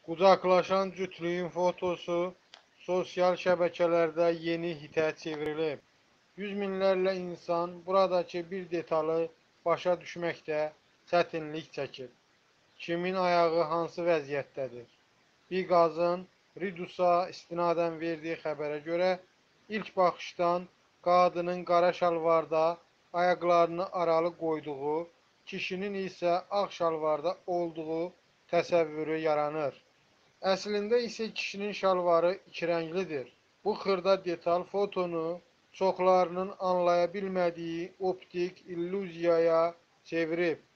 Qucaqlaşan cütlüyün fotosu sosial şəbəkələrdə yeni hitə çevrilib. Yüz minlərlə insan buradakı bir detalı başa düşməkdə çətinlik çəkir. Kimin ayağı hansı vəziyyətdədir? Bir qazın Redusa istinadən verdiyi xəbərə görə ilk baxışdan qadının qara şalvarda ayaqlarını aralı qoyduğu, kişinin isə ağ şalvarda olduğu təsəvvürü yaranır. Əslində isə kişinin şalvarı ikirənglidir. Bu xırda detal fotonu çoxlarının anlaya bilmədiyi optik illüziyaya çevirib.